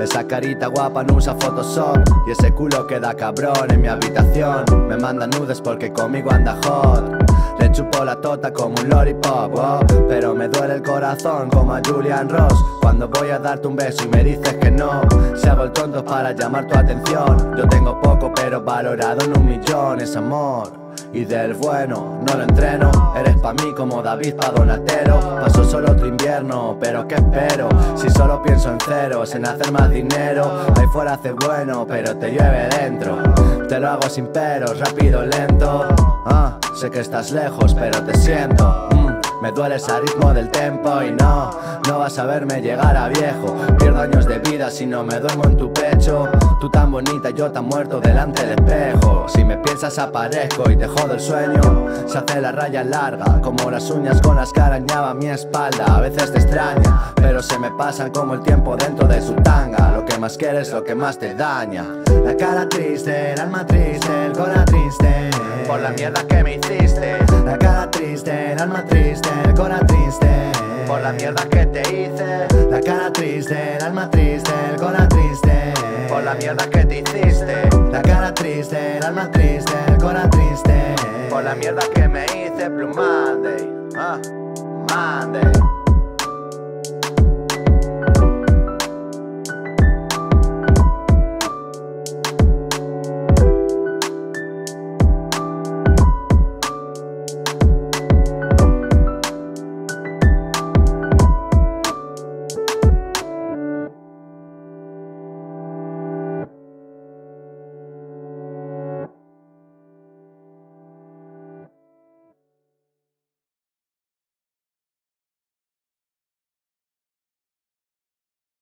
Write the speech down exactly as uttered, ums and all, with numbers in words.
Esa carita guapa no usa Photoshop y ese culo queda cabrón en mi habitación. Me manda nudes porque conmigo anda hot. Le chupo la tota como un lollipop, oh, pero me duele el corazón como a Julian Ross cuando voy a darte un beso y me dices que no. Se hago el tonto para llamar tu atención. Yo tengo poco pero valorado en un millón. Es amor y del bueno, no lo entreno. Eres pa' mí como David pa' Donatello. Paso solo otro invierno, pero ¿qué espero? Si solo pienso en ceros, en hacer más dinero. Ahí fuera hace bueno, pero te llueve dentro. Te lo hago sin peros, rápido, lento. Ah, sé que estás lejos, pero te siento. mm. Me duele ese ritmo del tempo y no, no vas a verme llegar a viejo. Pierdo años de vida si no me duermo en tu pecho. Tú tan bonita, yo tan muerto delante del espejo. Si me piensas aparezco y te jodo el sueño. Se hace la raya larga, como las uñas con las que arañaba mi espalda. A veces te extraña, pero se me pasan como el tiempo dentro de su tanga. Lo que más quieres, lo que más te daña. La cara triste, el alma triste, el corazón triste por la mierda que me hiciste. La cara triste, el alma triste, el corazón triste por la mierda que te hice. La cara triste, el alma triste, el corazón triste por la mierda que te hiciste. La cara triste, el alma triste, el corazón triste por la mierda que me hice. Blue Monday, ah, Monday.